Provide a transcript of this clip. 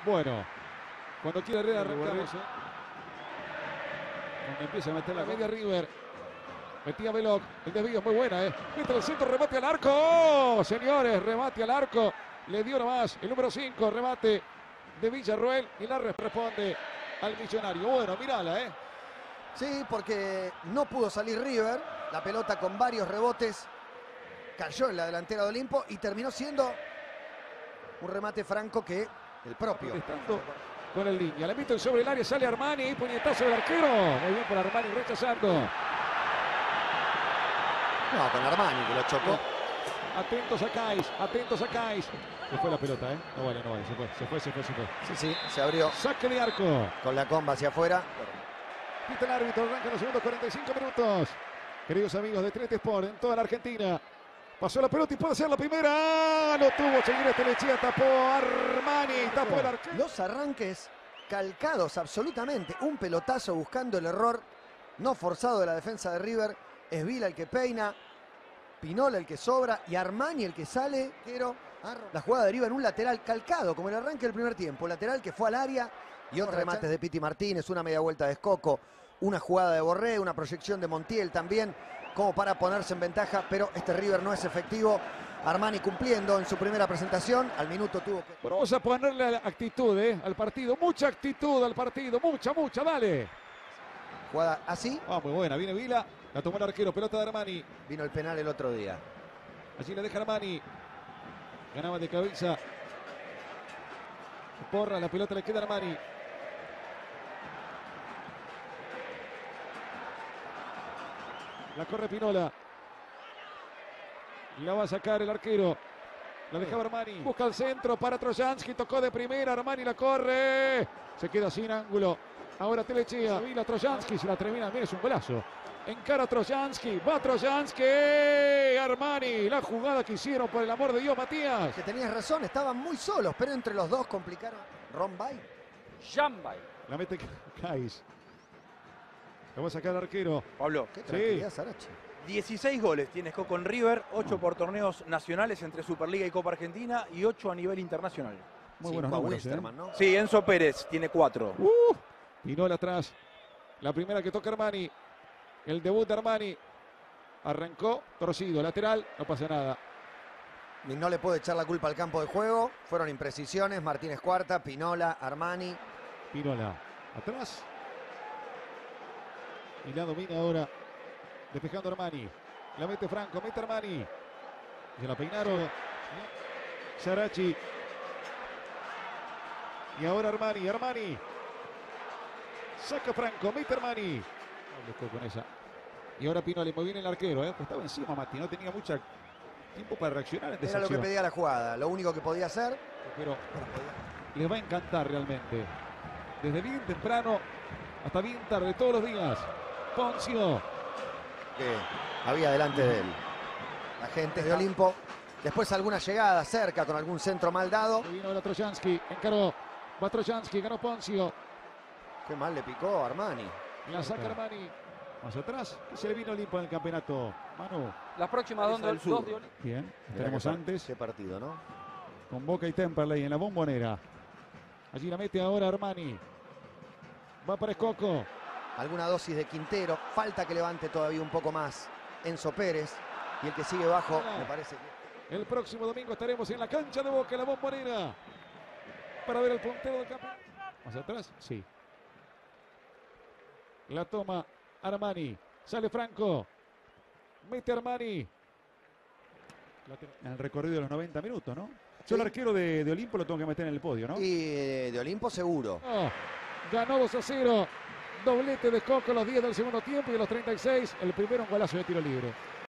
Bueno, cuando quiere Herrera arrancamos. Cuando empieza a meter la media River. Metía Veloc. El desvío es muy buena, Mete el centro, remate al arco. ¡Oh, señores! Remate al arco. Le dio nomás el número 5. Remate de Villarroel. Y la responde al Millonario. Bueno, mírala, Sí, porque no pudo salir River. La pelota con varios rebotes cayó en la delantera de Olimpo y terminó siendo un remate franco que el propio. Con el línea. Le meten sobre el área, sale Armani y puñetazo del arquero. Muy bien por Armani rechazando. No, con Armani que lo chocó. Atentos a Kais, atentos a Kais. Se fue la pelota, No vale, no vale. Se fue. Sí, se abrió. Saque de arco. Con la comba hacia afuera. Pita el árbitro, arranca los segundos 45 minutos. Queridos amigos de TNT Sport en toda la Argentina. Pasó la pelota y puede ser la primera. Lo tuvo Seguir Telechea, tapó Armani, tapó el arquero. Los arranques calcados absolutamente. Un pelotazo buscando el error no forzado de la defensa de River. Es Vila el que peina, Pinola el que sobra y Armani el que sale. La jugada deriva en un lateral calcado, como el arranque del primer tiempo. Lateral que fue al área y otro remate de Piti Martínez, una media vuelta de Escoco, una jugada de Borré, una proyección de Montiel también, como para ponerse en ventaja, pero este River no es efectivo. Armani cumpliendo en su primera presentación, al minuto tuvo que... Pero vamos a ponerle actitud al partido, mucha actitud al partido, mucha, dale. Jugada así. Muy buena, viene Vila, la tomó el arquero, pelota de Armani. Vino el penal el otro día. Allí le deja Armani. Ganaba de cabeza. Porra, la pelota le queda a Armani. La corre Pinola. La va a sacar el arquero. La dejaba Armani. Busca el centro para Trojansky. Tocó de primera. Armani la corre. Se queda sin ángulo. Ahora Telechea. Vila Trojansky. Se la termina. Mira, es un golazo. Encara Trojansky. Va Trojansky. Armani. La jugada que hicieron, por el amor de Dios, Matías. Que tenías razón. Estaban muy solos. Pero entre los dos complicaron. Rombay. Jambay. La mete Kais. La va a sacar el arquero. Pablo. Qué tranquilidad, Sarachi. 16 goles tiene Escoco en River, 8 por torneos nacionales entre Superliga y Copa Argentina y 8 a nivel internacional. Muy buenos números, ¿no? Sí, Enzo Pérez tiene 4. Pinola atrás. La primera que toca Armani. El debut de Armani. Arrancó torcido, lateral, no pasa nada. No le puede echar la culpa al campo de juego. Fueron imprecisiones. Martínez Cuarta, Pinola, Armani. Pinola atrás. Y la domina ahora. Despejando Armani. La mete Franco, mete Armani. Se la peinaron. Sarachi. Y ahora Armani. Saca Franco, mete Armani. Con esa. Y ahora Pinola, muy bien el arquero, Estaba encima Mati, no tenía mucho tiempo para reaccionar en esa Era lo que pedía la jugada, lo único que podía hacer. Pero les va a encantar realmente. Desde bien temprano hasta bien tarde, todos los días. Poncio. Que había delante de él. La gente de Olimpo. Después alguna llegada cerca con algún centro mal dado. Vino ahora Trojansky, encaró. Va Trojansky, ganó Poncio. Qué mal le picó Armani. La saca Armani. Más atrás. ¿Qué se le vino Olimpo en el campeonato? Manu. Las próximas dos de Olimpo. Bien, tenemos antes. Qué partido, ¿no? Con Boca y Temperley en la Bombonera. Allí la mete ahora Armani. Va para Escoco. Alguna dosis de Quintero. Falta que levante todavía un poco más Enzo Pérez. Y el que sigue bajo, me parece que... El próximo domingo estaremos en la cancha de Boca, en la Bombonera. Para ver el puntero del campeonato. ¿Más atrás? Sí. La toma Armani. Sale Franco. Mete Armani. En el recorrido de los 90 minutos, ¿no? Yo el arquero de Olimpo lo tengo que meter en el podio, ¿no? Y de Olimpo seguro. Ganó 2-0. Doblete de Escoco a los 10 del segundo tiempo y a los 36 el primero un golazo de tiro libre.